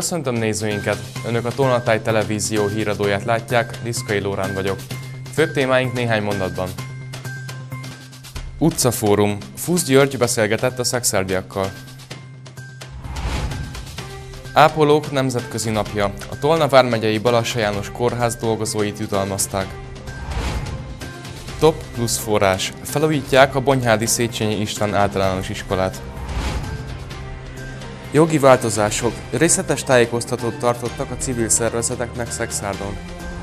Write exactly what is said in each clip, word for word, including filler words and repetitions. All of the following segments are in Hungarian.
Köszöntöm nézőinket! Önök a Tolnatáj Televízió híradóját látják, Liszkai Lórán vagyok. Főbb témáink néhány mondatban. Utcafórum. Fusz György beszélgetett a szekszárdiakkal. Ápolók nemzetközi napja. A Tolna vármegyei Balassa János Kórház dolgozóit jutalmazták. Top plusz forrás. Felújítják a Bonyhádi Széchenyi István általános iskolát. Jogi változások. Részletes tájékoztatót tartottak a civil szervezeteknek Szekszárdon.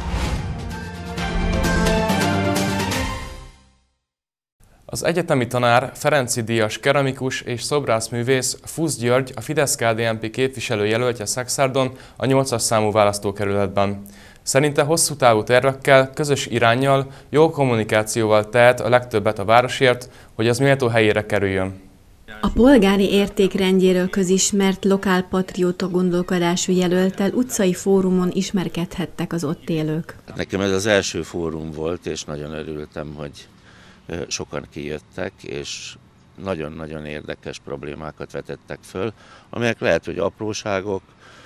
Az egyetemi tanár, Ferenczy díjas keramikus és szobrászművész Fusz György, a Fidesz-ká dé en pé képviselőjelöltje Szekszárdon a nyolcas számú választókerületben. Szerinte hosszú távú tervekkel, közös iránnyal, jó kommunikációval tehet a legtöbbet a városért, hogy az méltó helyére kerüljön. A polgári értékrendjéről közismert lokálpatrióta gondolkodású jelölttel utcai fórumon ismerkedhettek az ott élők. Nekem ez az első fórum volt, és nagyon örültem, hogy sokan kijöttek, és nagyon-nagyon érdekes problémákat vetettek föl, amelyek lehet, hogy apróságok,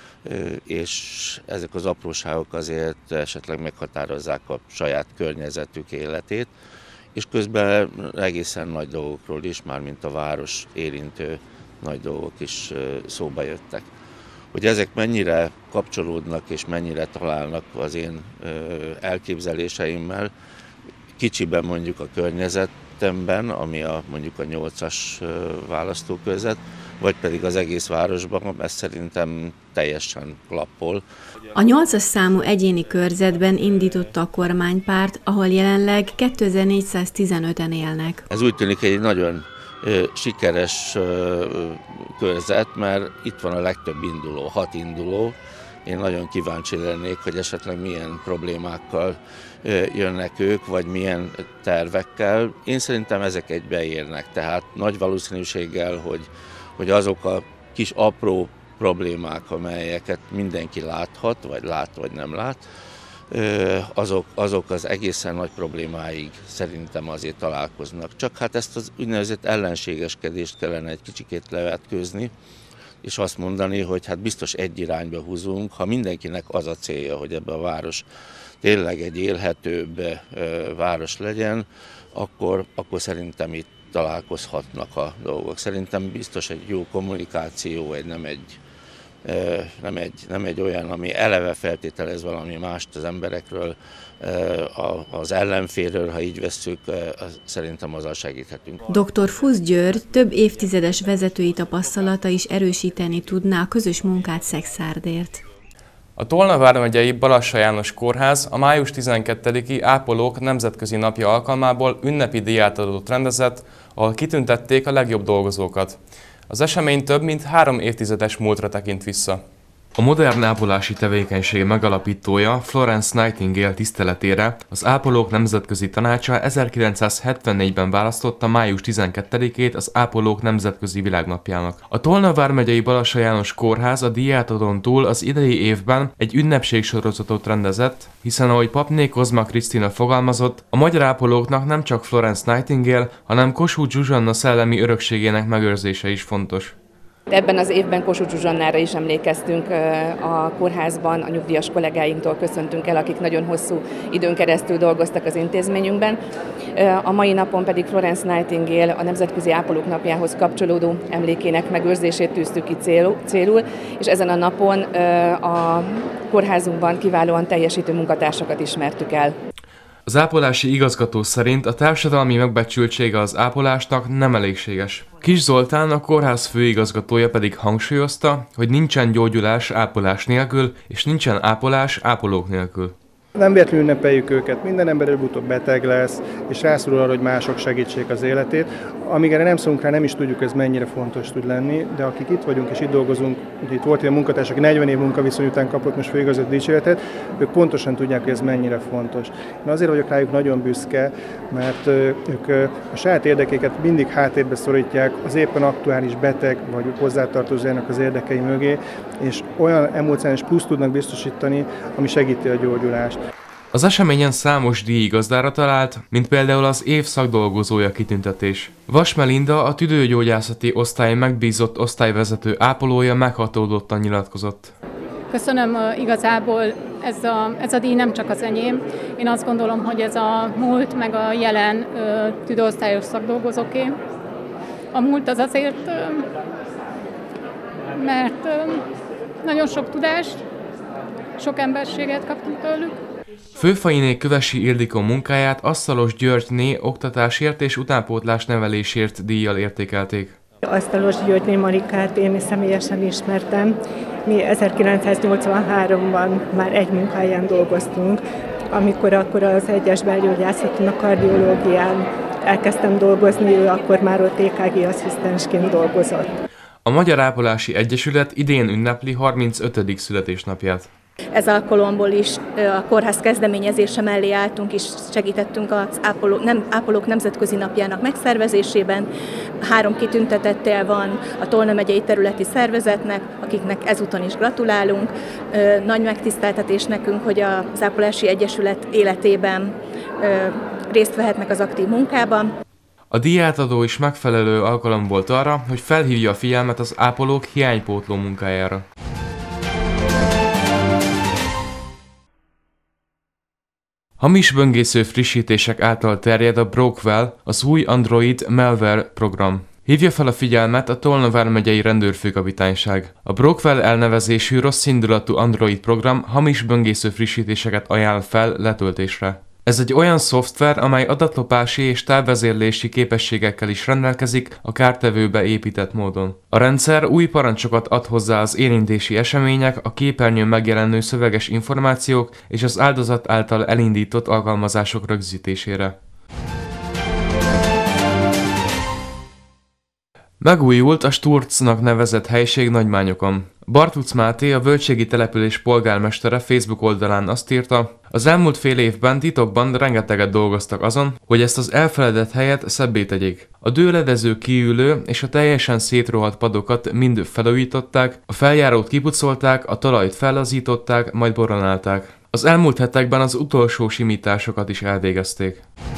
és ezek az apróságok azért esetleg meghatározzák a saját környezetük életét, és közben egészen nagy dolgokról is, mármint a város érintő nagy dolgok is szóba jöttek. Hogy ezek mennyire kapcsolódnak és mennyire találnak az én elképzeléseimmel, kicsiben mondjuk a környezetemben, ami a, mondjuk a nyolcas választókörzet, vagy pedig az egész városban, ez szerintem teljesen klappol. A nyolcas számú egyéni körzetben indította a kormánypárt, ahol jelenleg kétezer-négyszáztizenöten élnek. Ez úgy tűnik egy nagyon ö, sikeres ö, körzet, mert itt van a legtöbb induló, hat induló. Én nagyon kíváncsi lennék, hogy esetleg milyen problémákkal ö, jönnek ők, vagy milyen tervekkel. Én szerintem ezek egybeérnek, tehát nagy valószínűséggel, hogy, hogy azok a kis apró problémák, amelyeket mindenki láthat, vagy lát, vagy nem lát, azok, azok az egészen nagy problémáig szerintem azért találkoznak. Csak hát ezt az úgynevezett ellenségeskedést kellene egy kicsikét levetkőzni, és azt mondani, hogy hát biztos egy irányba húzunk, ha mindenkinek az a célja, hogy ebben a város tényleg egy élhetőbb város legyen, akkor, akkor szerintem itt találkozhatnak a dolgok. Szerintem biztos egy jó kommunikáció, egy nem egy Nem egy, nem egy olyan, ami eleve feltételez valami mást az emberekről, az ellenfélről, ha így vesszük, szerintem azzal segíthetünk. doktor Fusz György több évtizedes vezetői tapasztalata is erősíteni tudná a közös munkát Szekszárdért. A Tolna vármegyei Balassa János Kórház a május tizenkettediki Ápolók nemzetközi napja alkalmából ünnepi díjátadót rendezett, ahol kitüntették a legjobb dolgozókat. Az esemény több mint három évtizedes múltra tekint vissza. A modern ápolási tevékenység megalapítója, Florence Nightingale tiszteletére az Ápolók Nemzetközi Tanácsa ezerkilencszázhetvennégyben választotta május tizenkettedikét az Ápolók Nemzetközi Világnapjának. A Tolna vármegyei Balassa János Kórház a díjátadón túl az idei évben egy ünnepségsorozatot rendezett, hiszen ahogy Papné Kozma Krisztina fogalmazott, a magyar ápolóknak nem csak Florence Nightingale, hanem Kossuth Zsuzsanna szellemi örökségének megőrzése is fontos. Ebben az évben Kossuth Zsuzsannára is emlékeztünk a kórházban, a nyugdíjas kollégáinktól köszöntünk el, akik nagyon hosszú időn keresztül dolgoztak az intézményünkben. A mai napon pedig Florence Nightingale a Nemzetközi Ápolók Napjához kapcsolódó emlékének megőrzését tűztük ki célul, és ezen a napon a kórházunkban kiválóan teljesítő munkatársakat ismertük el. Az ápolási igazgató szerint a társadalmi megbecsültsége az ápolásnak nem elégséges. Kis Zoltán, a kórház főigazgatója pedig hangsúlyozta, hogy nincsen gyógyulás ápolás nélkül, és nincsen ápolás ápolók nélkül. Nem véletlenül ünnepeljük őket, minden ember előbb-utóbb beteg lesz, és rászorul arra, hogy mások segítsék az életét. Amíg erre nem szólunk rá, nem is tudjuk, ez mennyire fontos tud lenni, de akik itt vagyunk és itt dolgozunk, ugye itt volt egy munkatárs, aki negyven év munkaviszony után kapott most főigazgató dicséretet, ők pontosan tudják, hogy ez mennyire fontos. Én azért vagyok rájuk nagyon büszke, mert ők a saját érdekéket mindig háttérbe szorítják az éppen aktuális beteg vagy hozzátartozójának az érdekei mögé, és olyan emóciális pluszt tudnak biztosítani, ami segíti a gyógyulást. Az eseményen számos díjigazdára talált, mint például az év szakdolgozója kitüntetés. Vas Melinda, a tüdőgyógyászati osztály megbízott osztályvezető ápolója meghatódottan nyilatkozott. Köszönöm, igazából ez a, ez a díj nem csak az enyém. Én azt gondolom, hogy ez a múlt meg a jelen tüdőosztályos szakdolgozóké. A múlt az azért, mert nagyon sok tudást, sok emberséget kaptunk tőlük. Főfainé Kövesi Ildikó munkáját Asztalos Györgyné oktatásért és utánpótlás nevelésért díjjal értékelték. Asztalos Györgyné Marikát én személyesen ismertem. Mi ezerkilencszáznyolcvanháromban már egy munkáján dolgoztunk, amikor akkor az egyes belgyógyászaton, a kardiológián elkezdtem dolgozni, ő akkor már ott é ká gé asszisztensként dolgozott. A Magyar Ápolási Egyesület idén ünnepli harmincötödik születésnapját. Ez alkalomból is a kórház kezdeményezése mellé álltunk és segítettünk az ápoló, nem, ápolók nemzetközi napjának megszervezésében. Három kitüntetettel van a Tolna megyei területi szervezetnek, akiknek ezúton is gratulálunk. Nagy megtiszteltetés nekünk, hogy az Ápolási Egyesület életében részt vehetnek az aktív munkában. A díjátadó is megfelelő alkalom volt arra, hogy felhívja a figyelmet az ápolók hiánypótló munkájára. Hamis böngésző frissítések által terjed a Brockwell, az új Android malware program. Hívja fel a figyelmet a Tolna vármegyei rendőrfőkapitányság. A Brockwell elnevezésű rosszindulatú Android program hamis böngésző frissítéseket ajánl fel letöltésre. Ez egy olyan szoftver, amely adatlopási és távvezérlési képességekkel is rendelkezik a kártevőbe épített módon. A rendszer új parancsokat ad hozzá az érintési események, a képernyőn megjelenő szöveges információk és az áldozat által elindított alkalmazások rögzítésére. Megújult a Sturcnak nevezett helység Nagymányokon. Bartuc Máté, a völgységi település polgármestere Facebook oldalán azt írta, az elmúlt fél évben titokban rengeteget dolgoztak azon, hogy ezt az elfeledett helyet szebbé tegyék. A dőledező kiülő és a teljesen szétrohadt padokat mind felújították, a feljárót kipucolták, a talajt fellazították, majd boronálták. Az elmúlt hetekben az utolsó simításokat is elvégezték.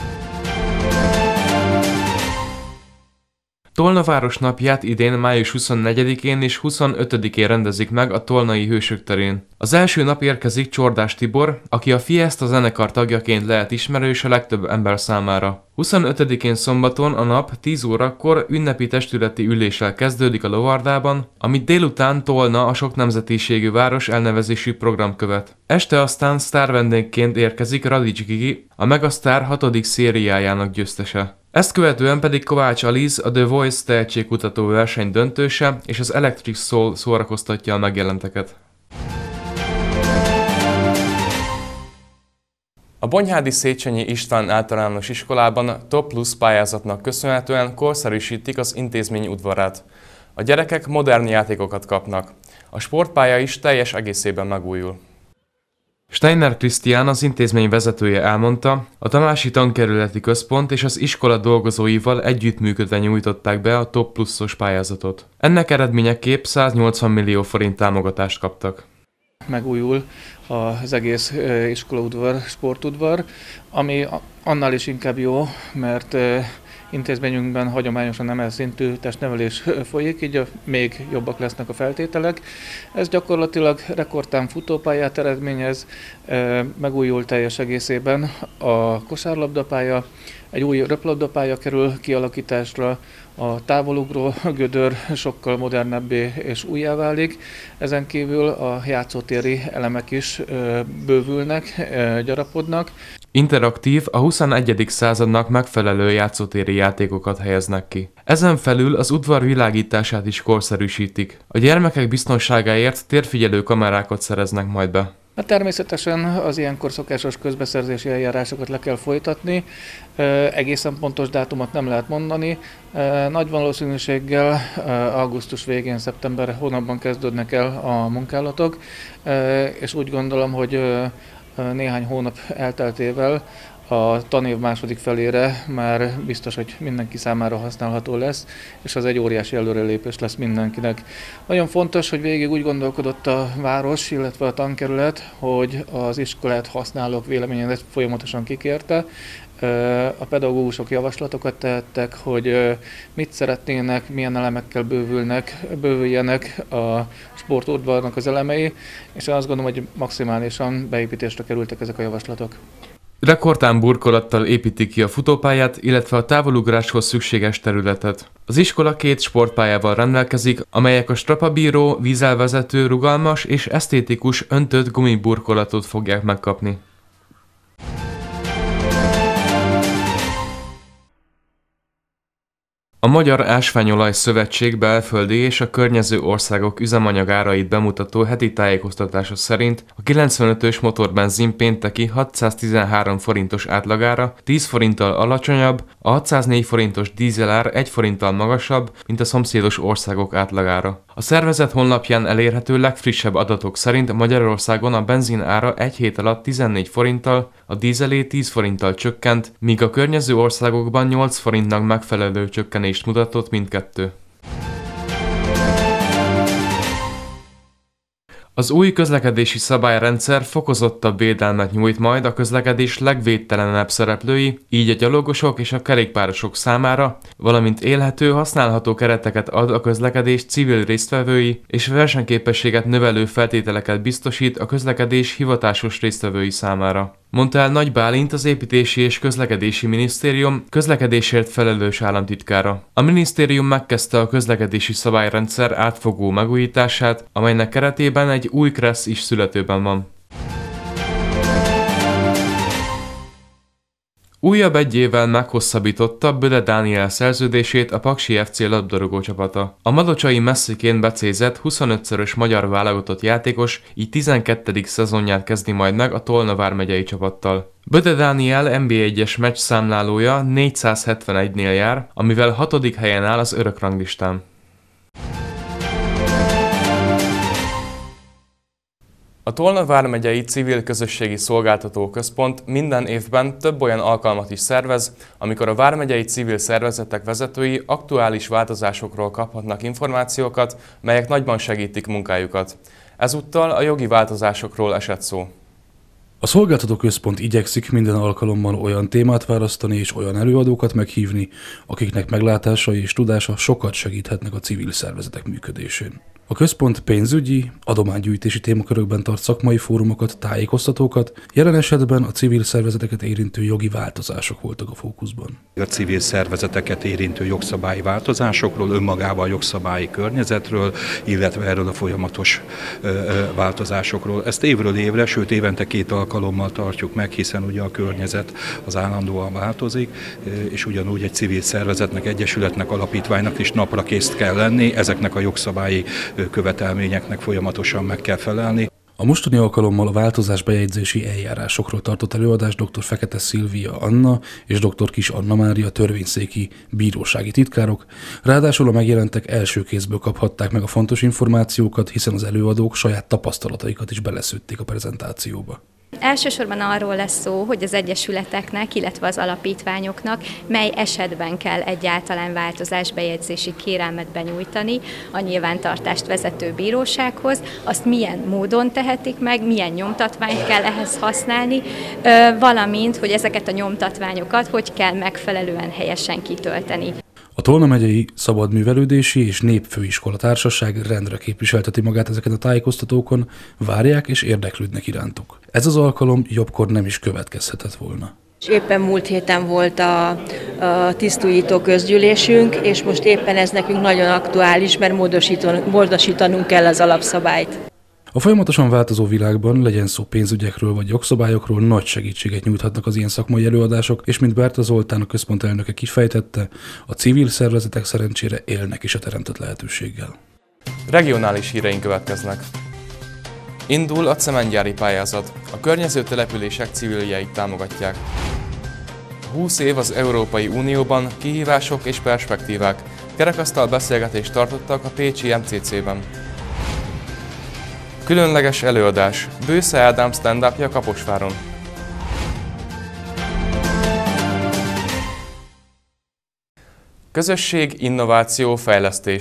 Tolna város napját idén május huszonnegyedikén és huszonötödikén rendezik meg a Tolnai Hősök terén. Az első nap érkezik Csordás Tibor, aki a Fiesta zenekar tagjaként lehet ismerős a legtöbb ember számára. huszonötödikén szombaton a nap tíz órakor ünnepi testületi üléssel kezdődik a Lovardában, amit délután Tolna a sok nemzetiségű város elnevezésű program követ. Este aztán sztárvendégként érkezik Radics Gigi, a Megasztár hatodik szériájának győztese. Ezt követően pedig Kovács Aliz, a The Voice tehetségkutató verseny döntőse és az Electric Soul szórakoztatja a megjelenteket. A Bonyhádi Széchenyi István Általános Iskolában Top Plus pályázatnak köszönhetően korszerűsítik az intézmény udvarát. A gyerekek modern játékokat kapnak. A sportpálya is teljes egészében megújul. Steiner Krisztián, az intézmény vezetője elmondta, a Tamási Tankerületi Központ és az iskola dolgozóival együttműködve nyújtották be a Top Pluszos pályázatot. Ennek eredményeképp száznyolcvan millió forint támogatást kaptak. Megújul az egész iskolaudvar, sportudvar, ami annál is inkább jó, mert intézményünkben hagyományosan emelt szintű testnevelés folyik, így még jobbak lesznek a feltételek. Ez gyakorlatilag rekordtán futópályát eredményez, megújul teljes egészében a kosárlabdapálya, egy új röplabdapálya kerül kialakításra, a távolugró gödör sokkal modernebbé és újjá válik. Ezen kívül a játszótéri elemek is bővülnek, gyarapodnak. Interaktív, a huszonegyedik századnak megfelelő játszótéri játékokat helyeznek ki. Ezen felül az udvar világítását is korszerűsítik. A gyermekek biztonságáért térfigyelő kamerákat szereznek majd be. Hát természetesen az ilyenkor szokásos közbeszerzési eljárásokat le kell folytatni, egészen pontos dátumot nem lehet mondani. Nagy valószínűséggel augusztus végén, szeptember hónapban kezdődnek el a munkálatok, és úgy gondolom, hogy néhány hónap elteltével a tanév második felére már biztos, hogy mindenki számára használható lesz, és az egy óriási előrelépés lesz mindenkinek. Nagyon fontos, hogy végig úgy gondolkodott a város, illetve a tankerület, hogy az iskolát használók véleményét folyamatosan kikérte. A pedagógusok javaslatokat tehettek, hogy mit szeretnének, milyen elemekkel bővülnek, bővüljenek a sportudvarnak az elemei, és azt gondolom, hogy maximálisan beépítésre kerültek ezek a javaslatok. Rekordtán burkolattal építik ki a futópályát, illetve a távolugráshoz szükséges területet. Az iskola két sportpályával rendelkezik, amelyek a strapabíró, vízelvezető, rugalmas és esztétikus öntött gumiburkolatot fogják megkapni. A Magyar Ásványolaj Szövetség belföldi és a környező országok üzemanyagárait bemutató heti tájékoztatása szerint a kilencvenötös motorbenzin pénteki hatszáztizenhárom forintos átlagára tíz forinttal alacsonyabb, a hatszáznégy forintos dízelár egy forinttal magasabb, mint a szomszédos országok átlagára. A szervezet honlapján elérhető legfrissebb adatok szerint Magyarországon a benzin ára egy hét alatt tizennégy forinttal, a dízelé tíz forinttal csökkent, míg a környező országokban nyolc forintnak megfelelő csökkenést mutatott mindkettő. Az új közlekedési szabályrendszer fokozottabb védelmet nyújt majd a közlekedés legvédtelenebb szereplői, így a gyalogosok és a kerékpárosok számára, valamint élhető, használható kereteket ad a közlekedés civil résztvevői és versenyképességet növelő feltételeket biztosít a közlekedés hivatásos résztvevői számára. Mondta el Nagy Bálint, az Építési és Közlekedési Minisztérium közlekedésért felelős államtitkára. A minisztérium megkezdte a közlekedési szabályrendszer átfogó megújítását, amelynek keretében egy új KRESZ is születőben van. Újabb egy évvel meghosszabbította Böde Dániel szerződését a Paksi ef cé labdarúgó csapata. A madocsai Messiként becézett huszonötszörös magyar válogatott játékos így tizenkettedik szezonját kezdi majd meg a Tolna vármegyei csapattal. Böde Dániel en bé egyes meccs számlálója négyszázhetvenegynél jár, amivel hatodik helyen áll az örökranglistán. A Tolna vármegyei Civil Közösségi Szolgáltató Központ minden évben több olyan alkalmat is szervez, amikor a vármegyei civil szervezetek vezetői aktuális változásokról kaphatnak információkat, melyek nagyban segítik munkájukat. Ezúttal a jogi változásokról esett szó. A Szolgáltató Központ igyekszik minden alkalommal olyan témát választani és olyan előadókat meghívni, akiknek meglátása és tudása sokat segíthetnek a civil szervezetek működésén. A központ pénzügyi, adománygyűjtési témakörökben tart szakmai fórumokat, tájékoztatókat, jelen esetben a civil szervezeteket érintő jogi változások voltak a fókuszban. A civil szervezeteket érintő jogszabályi változásokról, önmagában a jogszabályi környezetről, illetve erről a folyamatos ö, ö, változásokról. Ezt évről évre, sőt évente két alkalommal tartjuk meg, hiszen ugye a környezet az állandóan változik, és ugyanúgy egy civil szervezetnek, egyesületnek, alapítványnak is napra készt kell lenni, ezeknek a jogszabályi követelményeknek folyamatosan meg kell felelni. A mostani alkalommal a változás bejegyzési eljárásokról tartott előadást dr. Fekete Szilvia Anna és dr. Kis Anna Mária törvényszéki bírósági titkárok, ráadásul a megjelentek első kézből kaphatták meg a fontos információkat, hiszen az előadók saját tapasztalataikat is beleszőtték a prezentációba. Elsősorban arról lesz szó, hogy az egyesületeknek, illetve az alapítványoknak mely esetben kell egyáltalán változásbejegyzési kérelmet benyújtani a nyilvántartást vezető bírósághoz, azt milyen módon tehetik meg, milyen nyomtatványt kell ehhez használni, valamint, hogy ezeket a nyomtatványokat hogy kell megfelelően helyesen kitölteni. A Tolna megyei Szabadművelődési és Népfőiskola Társaság rendre képviselteti magát ezeken a tájékoztatókon, várják és érdeklődnek irántuk. Ez az alkalom jobbkor nem is következhetett volna. Éppen múlt héten volt a, a tisztújító közgyűlésünk, és most éppen ez nekünk nagyon aktuális, mert módosítanunk kell az alapszabályt. A folyamatosan változó világban, legyen szó pénzügyekről vagy jogszabályokról, nagy segítséget nyújthatnak az ilyen szakmai előadások, és mint Berta Zoltán, a központ elnöke kifejtette, a civil szervezetek szerencsére élnek is a teremtett lehetőséggel. Regionális híreink következnek. Indul a cementgyári pályázat. A környező települések civiljeit támogatják. húsz év az Európai Unióban, kihívások és perspektívák. Kerekasztal beszélgetést tartottak a pécsi em cé cé-ben. Különleges előadás. Bősze Ádám stand-upja Kaposváron. Közösség, innováció, fejlesztés.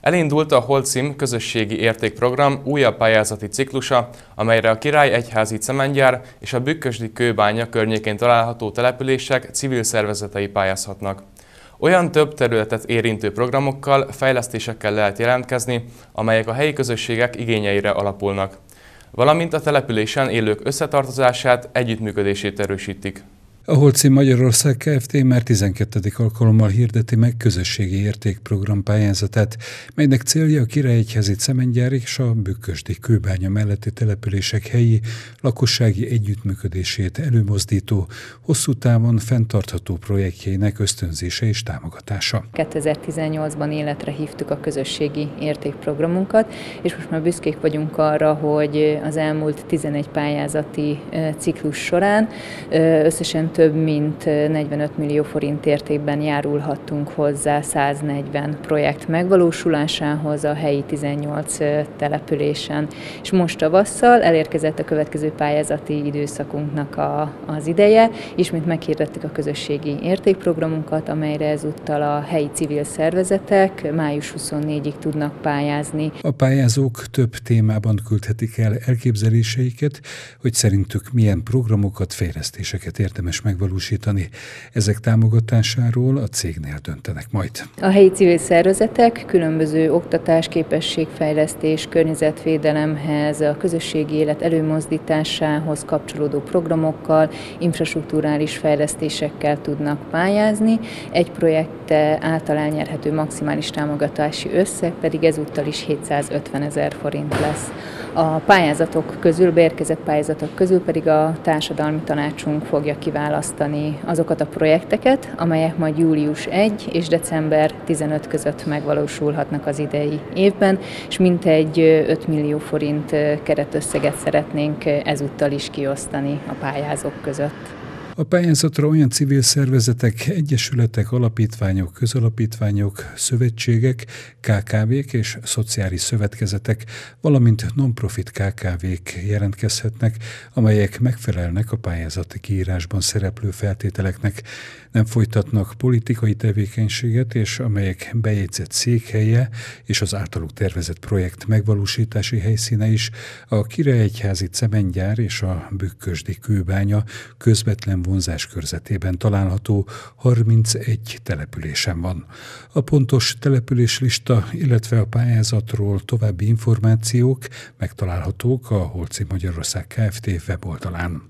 Elindult a Holcim közösségi értékprogram újabb pályázati ciklusa, amelyre a Királyegyházi Cementgyár és a Bükkösdi kőbánya környékén található települések civil szervezetei pályázhatnak. Olyan több területet érintő programokkal, fejlesztésekkel lehet jelentkezni, amelyek a helyi közösségek igényeire alapulnak, valamint a településen élők összetartozását, együttműködését erősítik. A Holcim Magyarország Kft. Már tizenkettedik alkalommal hirdeti meg közösségi értékprogram pályázatát, melynek célja a Királyegyházi Cementgyár és a Bükkösdi kőbánya melletti települések helyi lakossági együttműködését előmozdító, hosszú távon fenntartható projektjeinek ösztönzése és támogatása. kétezer-tizennyolcban életre hívtuk a közösségi értékprogramunkat, és most már büszkék vagyunk arra, hogy az elmúlt tizenegy pályázati ciklus során összesen több mint negyvenöt millió forint értékben járulhattunk hozzá száznegyven projekt megvalósulásához a helyi tizennyolc településen. És most tavasszal elérkezett a következő pályázati időszakunknak a, az ideje. Ismét meghirdettük a közösségi értékprogramunkat, amelyre ezúttal a helyi civil szervezetek május huszonnégyedikéig tudnak pályázni. A pályázók több témában küldhetik el elképzeléseiket, hogy szerintük milyen programokat, fejlesztéseket érdemes megvalósítani. Ezek támogatásáról a cégnél döntenek majd. A helyi civil szervezetek különböző oktatás, képességfejlesztés, környezetvédelemhez, a közösségi élet előmozdításához kapcsolódó programokkal, infrastrukturális fejlesztésekkel tudnak pályázni. Egy projekt által elnyerhető maximális támogatási összeg pedig ezúttal is hétszázötven ezer forint lesz. A pályázatok közül, beérkezett pályázatok közül pedig a társadalmi tanácsunk fogja kiválasztani azokat a projekteket, amelyek majd július elseje és december tizenötödike között megvalósulhatnak az idei évben, és mintegy öt millió forint keretösszeget szeretnénk ezúttal is kiosztani a pályázók között. A pályázatra olyan civil szervezetek, egyesületek, alapítványok, közalapítványok, szövetségek, ká ká vék és szociális szövetkezetek, valamint non-profit ká ká vék jelentkezhetnek, amelyek megfelelnek a pályázati kiírásban szereplő feltételeknek, nem folytatnak politikai tevékenységet, és amelyek bejegyzett székhelye és az általuk tervezett projekt megvalósítási helyszíne is a Királyegyházi Cementgyár és a Bükkösdi kőbánya közvetlen vonzás körzetében található harmincegy településen van. A pontos településlista, illetve a pályázatról további információk megtalálhatók a Holcim Magyarország Kft. Weboldalán.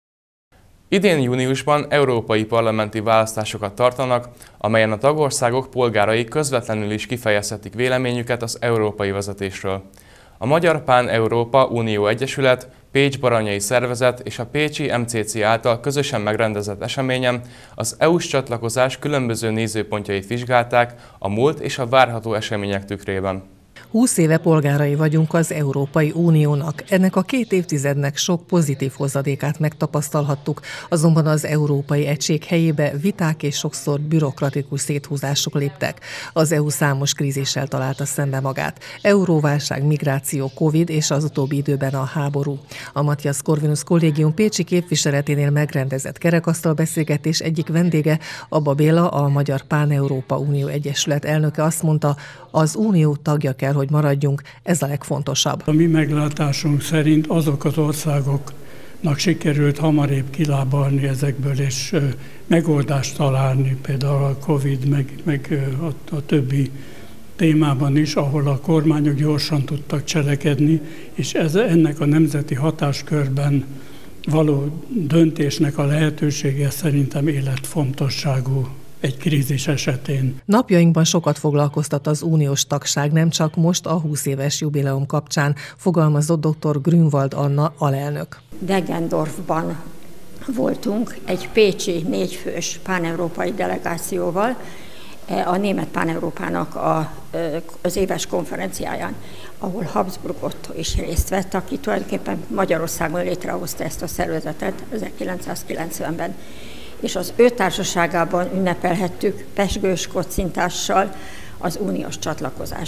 Idén júniusban európai parlamenti választásokat tartanak, amelyen a tagországok polgárai közvetlenül is kifejezhetik véleményüket az európai vezetésről. A Magyar Pán-Európa Unió Egyesület, Pécs-Baranyai Szervezet és a Pécsi em cé cé által közösen megrendezett eseményen az é u-s csatlakozás különböző nézőpontjait vizsgálták a múlt és a várható események tükrében. húsz éve polgárai vagyunk az Európai Uniónak. Ennek a két évtizednek sok pozitív hozadékát megtapasztalhattuk, azonban az európai egység helyébe viták és sokszor bürokratikus széthúzások léptek. Az é u számos krízissel találta szembe magát. Euróválság, migráció, Covid és az utóbbi időben a háború. A Matthias Corvinus Kollégium pécsi képviseleténél megrendezett kerekasztal beszélgetés egyik vendége, Abba Béla, a Magyar Pán-Európa Unió Egyesület elnöke azt mondta, az Unió tagja kell, hogy maradjunk, ez a legfontosabb. A mi meglátásunk szerint azok az országoknak sikerült hamarébb kilábalni ezekből, és megoldást találni, például a Covid, meg, meg a, a többi témában is, ahol a kormányok gyorsan tudtak cselekedni, és ez, ennek a nemzeti hatáskörben való döntésnek a lehetősége szerintem életfontosságú egy krízis esetén. Napjainkban sokat foglalkoztat az uniós tagság, nem csak most a húsz éves jubileum kapcsán, fogalmazott dr. Grünwald Anna alelnök. Deggendorfban voltunk egy pécsi négyfős páneurópai delegációval, a Német Páneurópának a, az éves konferenciáján, ahol Habsburg Otto is részt vett, aki tulajdonképpen Magyarországon létrehozta ezt a szervezetet ezerkilencszázkilencvenben. És az ő társaságában ünnepelhettük pezsgős kocintással az uniós csatlakozást.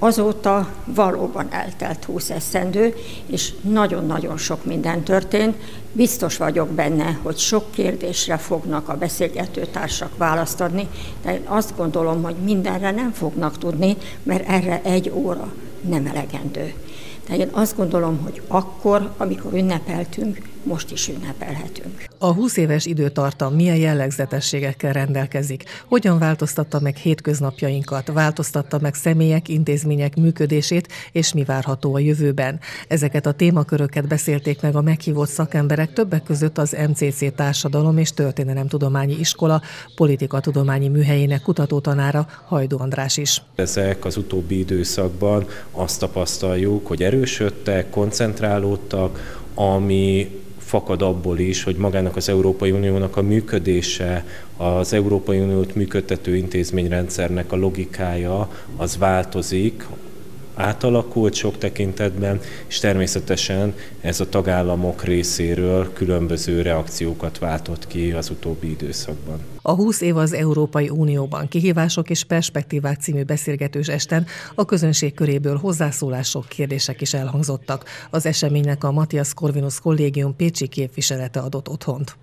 Azóta valóban eltelt húsz esztendő, és nagyon-nagyon sok minden történt. Biztos vagyok benne, hogy sok kérdésre fognak a beszélgetőtársak választ adni, de azt gondolom, hogy mindenre nem fognak tudni, mert erre egy óra nem elegendő. De én azt gondolom, hogy akkor, amikor ünnepeltünk, most is ünnepelhetünk. A húsz éves időtartam milyen jellegzetességekkel rendelkezik? Hogyan változtatta meg hétköznapjainkat? Változtatta meg személyek, intézmények működését, és mi várható a jövőben? Ezeket a témaköröket beszélték meg a meghívott szakemberek, többek között az em cé cé Társadalom és Történelemtudományi Iskola politikatudományi műhelyének kutatótanára, Hajdú András is. Ezek az utóbbi időszakban azt tapasztaljuk, hogy erősödtek, koncentrálódtak, ami fakad abból is, hogy magának az Európai Uniónak a működése, az Európai Uniót működtető intézményrendszernek a logikája az változik, átalakult sok tekintetben, és természetesen ez a tagállamok részéről különböző reakciókat váltott ki az utóbbi időszakban. A húsz év az Európai Unióban kihívások és perspektívák című beszélgetős esten a közönség köréből hozzászólások, kérdések is elhangzottak. Az eseménynek a Matthias Corvinus Kollégium pécsi képviselete adott otthont.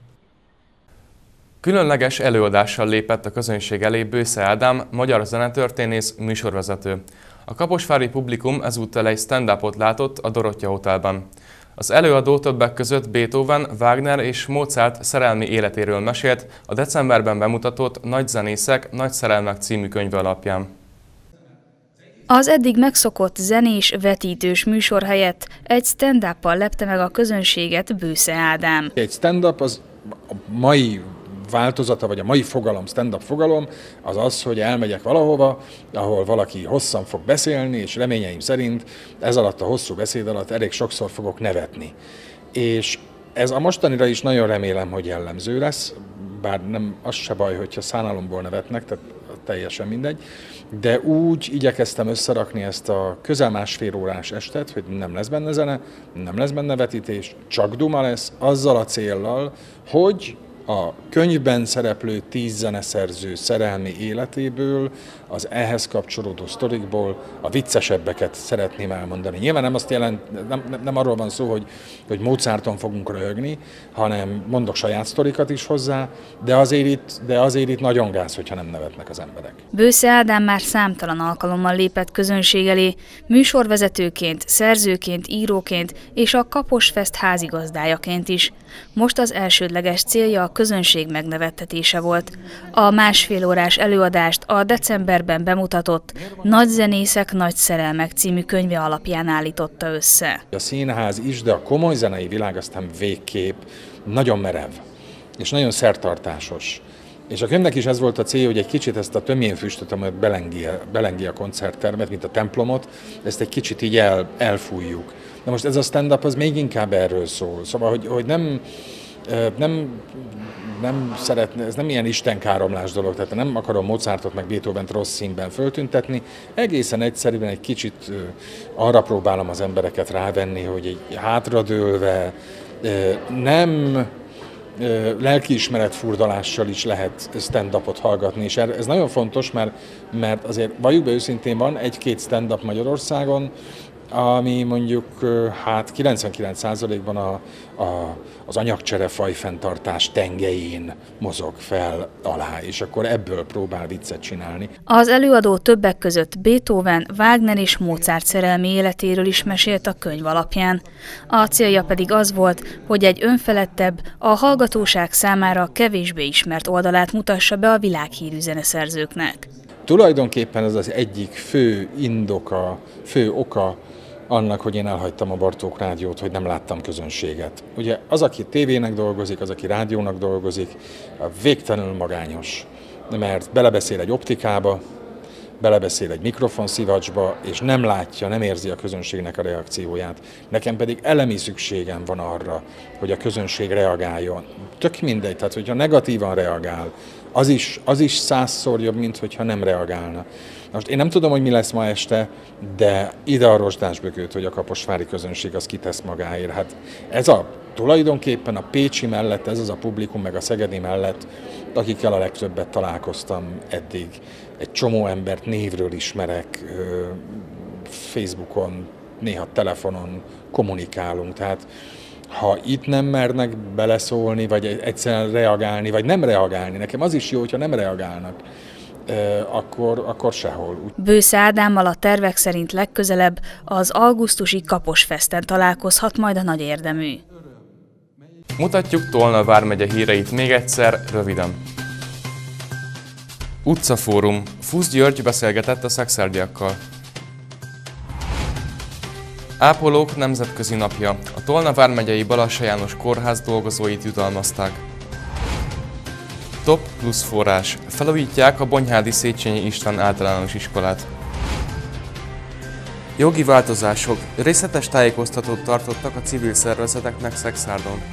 Különleges előadással lépett a közönség elé Bősze Ádám, magyar zenetörténész, műsorvezető. A kaposvári publikum ezúttal egy stand-upot látott a Dorottya Hotelben. Az előadó többek között Beethoven, Wagner és Mozart szerelmi életéről mesélt a decemberben bemutatott Nagy zenészek, nagy szerelmek című könyve alapján. Az eddig megszokott zenés, vetítős műsor helyett egy stand-uppal lepte meg a közönséget Bősze Ádám. Egy stand-up az a mai változata, vagy a mai fogalom, stand-up fogalom, az az, hogy elmegyek valahova, ahol valaki hosszan fog beszélni, és reményeim szerint ez alatt a hosszú beszéd alatt elég sokszor fogok nevetni. És ez a mostanira is nagyon remélem, hogy jellemző lesz, bár nem az se baj, hogyha szánalomból nevetnek, tehát teljesen mindegy, de úgy igyekeztem összerakni ezt a közel másfél órás estet, hogy nem lesz benne zene, nem lesz benne vetítés, csak duma lesz, azzal a céllal, hogy a könyvben szereplő tíz zeneszerző szerelmi életéből, az ehhez kapcsolódó sztorikból a viccesebbeket szeretném elmondani. Nyilván nem azt jelent, nem, nem arról van szó, hogy, hogy Mozarton fogunk röhögni, hanem mondok saját sztorikat is hozzá, de azért itt, de azért itt nagyon gáz, hogyha nem nevetnek az emberek. Bősze Ádám már számtalan alkalommal lépett közönség elé, műsorvezetőként, szerzőként, íróként és a Kaposfest házigazdájaként is. Most az elsődleges célja a közönség megnevettetése volt. A másfél órás előadást a decemberben bemutatott Nagy zenészek, nagy szerelmek című könyve alapján állította össze. A színház is, de a komoly zenei világ aztán végképp nagyon merev és nagyon szertartásos. És a könyvnek is ez volt a célja, hogy egy kicsit ezt a tömjénfüstöt, amelyet belengi, belengi a koncerttermet, mint a templomot, ezt egy kicsit így el, elfújjuk. Na most ez a stand-up az még inkább erről szól. Szóval, hogy, hogy nem, nem, nem szeretne, ez nem ilyen istenkáromlás dolog, tehát nem akarom Mozartot meg Beethovent rossz színben föltüntetni, egészen egyszerűen egy kicsit arra próbálom az embereket rávenni, hogy egy hátradőlve, nem lelkiismeret furdalással is lehet stand-upot hallgatni, és ez nagyon fontos, mert, mert azért valljuk be őszintén, van egy-két stand-up Magyarországon, ami mondjuk hát kilencvenkilenc százalékban a, a, az anyagcsere fajfenntartás tengelyén mozog fel alá, és akkor ebből próbál viccet csinálni. Az előadó többek között Beethoven, Wagner és Mozart szerelmi életéről is mesélt a könyv alapján. A célja pedig az volt, hogy egy önfeledtebb, a hallgatóság számára kevésbé ismert oldalát mutassa be a világhírű zeneszerzőknek. Tulajdonképpen ez az egyik fő indoka, fő oka annak, hogy én elhagytam a Bartók Rádiót, hogy nem láttam közönséget. Ugye az, aki tévének dolgozik, az, aki rádiónak dolgozik, végtelenül magányos, mert belebeszél egy optikába, belebeszél egy mikrofonszívacsba, és nem látja, nem érzi a közönségnek a reakcióját. Nekem pedig elemi szükségem van arra, hogy a közönség reagáljon. Tök mindegy, tehát hogyha negatívan reagál, az is, az is százszor jobb, mint hogyha nem reagálna. Most én nem tudom, hogy mi lesz ma este, de ide a rozsdásbökőt, hogy a kaposvári közönség az kitesz magáért. Hát ez a tulajdonképpen a pécsi mellett, ez az a publikum, meg a szegedi mellett, akikkel a legtöbbet találkoztam eddig. Egy csomó embert névről ismerek, Facebookon, néha telefonon kommunikálunk. Tehát ha itt nem mernek beleszólni, vagy egyszerűen reagálni, vagy nem reagálni, nekem az is jó, hogyha nem reagálnak, akkor, akkor sehol. Bősze Ádámmal a tervek szerint legközelebb az augusztusi Kaposfesten találkozhat majd a nagy érdemű. Mutatjuk Tolna vármegye híreit még egyszer, röviden. Utcafórum. Fusz György beszélgetett a szexárdiakkal. Ápolók nemzetközi napja. A Tolna vármegyei Balassa János Kórház dolgozóit jutalmazták. Top plusz forrás. Felújítják a Bonyhádi Széchenyi István általános iskolát. Jogi változások. Részletes tájékoztatót tartottak a civil szervezeteknek Szexárdon.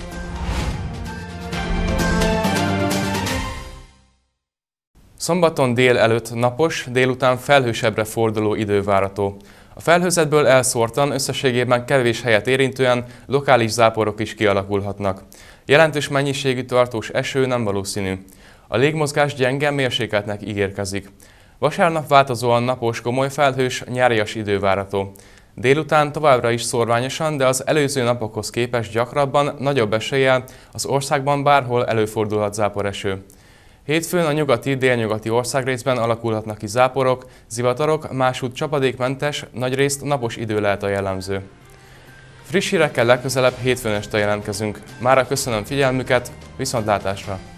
Szombaton délelőtt napos, délután felhősebbre forduló idő várható. A felhőzetből elszórtan, összességében kevés helyet érintően lokális záporok is kialakulhatnak. Jelentős mennyiségű tartós eső nem valószínű. A légmozgás gyenge, mérsékeltnek ígérkezik. Vasárnap változóan napos, komoly felhős, nyárias idő várható. Délután továbbra is szórványosan, de az előző napokhoz képest gyakrabban, nagyobb eséllyel az országban bárhol előfordulhat záporeső. Hétfőn a nyugati, délnyugati országrészben alakulhatnak ki záporok, zivatarok, másút csapadékmentes, nagyrészt napos idő lehet a jellemző. Friss hírekkel legközelebb hétfőn este jelentkezünk. Mára köszönöm figyelmüket, viszontlátásra!